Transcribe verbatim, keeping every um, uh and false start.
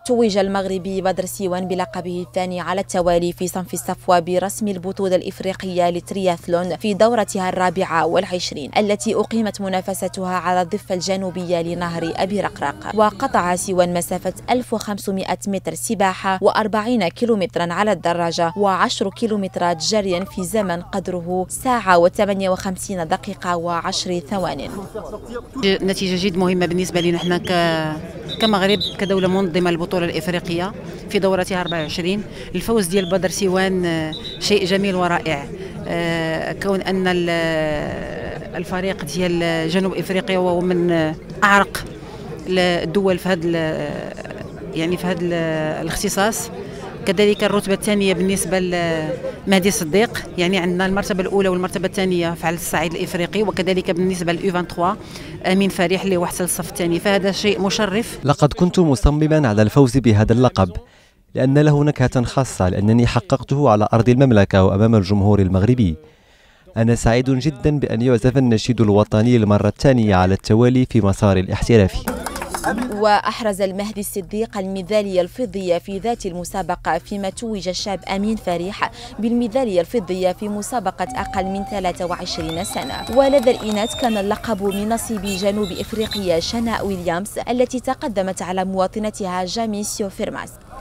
توج المغربي بدر سيوان بلقبه الثاني على التوالي في صنف الصفوة برسم البطولة الإفريقية للترياثلون في دورتها الرابعة والعشرين التي أقيمت منافستها على الضفة الجنوبية لنهر أبي رقراق. وقطع سيوان مسافة ألف وخمسمائة متر سباحة وأربعين كيلومترا على الدراجة وعشر كيلومترات جريا في زمن قدره ساعة وثمانية وخمسين دقيقة وعشر ثوان. نتيجة جد مهمة بالنسبة لنا نحن كمغرب كدولة منظمة البطولة الإفريقية في دورتها أربعة وعشرين. الفوز ديال بدر سيوان شيء جميل ورائع، كون أن الفريق ديال جنوب إفريقيا وهو من أعرق الدول في هذا يعني في هذا الاختصاص. كذلك الرتبة الثانية بالنسبة لمهدي صديق، يعني عندنا المرتبة الأولى والمرتبة الثانية على الصعيد الإفريقي، وكذلك بالنسبة للأو ثلاثة وعشرين أمين فريح اللي وحصل الصف الثاني، فهذا شيء مشرف. لقد كنت مصمما على الفوز بهذا اللقب لأن له نكهة خاصة، لأنني حققته على أرض المملكة وأمام الجمهور المغربي. أنا سعيد جدا بأن يعزف النشيد الوطني للمرة الثانية على التوالي في مسار الاحترافي. وأحرز المهدي الصديق الميدالية الفضية في ذات المسابقة، فيما توج الشاب أمين فريح بالميدالية الفضية في مسابقة أقل من ثلاث وعشرين سنة. ولدى الإناث كان اللقب من نصيب جنوب إفريقيا شناء ويليامز التي تقدمت على مواطنتها جامي سيو فيرماس.